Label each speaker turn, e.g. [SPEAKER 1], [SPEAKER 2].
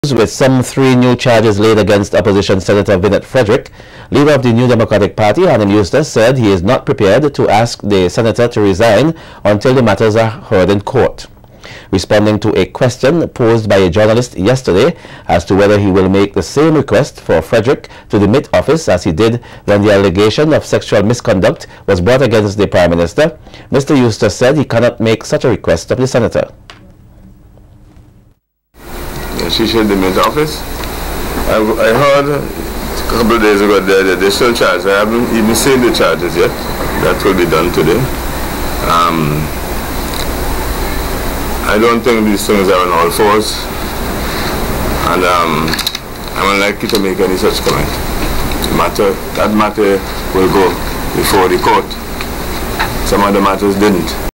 [SPEAKER 1] With some 3 new charges laid against opposition Senator Vinette Frederick, leader of the New Democratic Party, Hanim Eustace, said he is not prepared to ask the senator to resign until the matters are heard in court. Responding to a question posed by a journalist yesterday as to whether he will make the same request for Frederick to demit office as he did when the allegation of sexual misconduct was brought against the Prime Minister, Mr. Eustace said he cannot make such a request of the senator.
[SPEAKER 2] She should demit office. I heard a couple of days ago that they're still charged. I haven't even seen the charges yet. That will be done today. I don't think these things are on all fours. And I'm unlikely to make any such comment. That matter will go before the court. Some other matters didn't.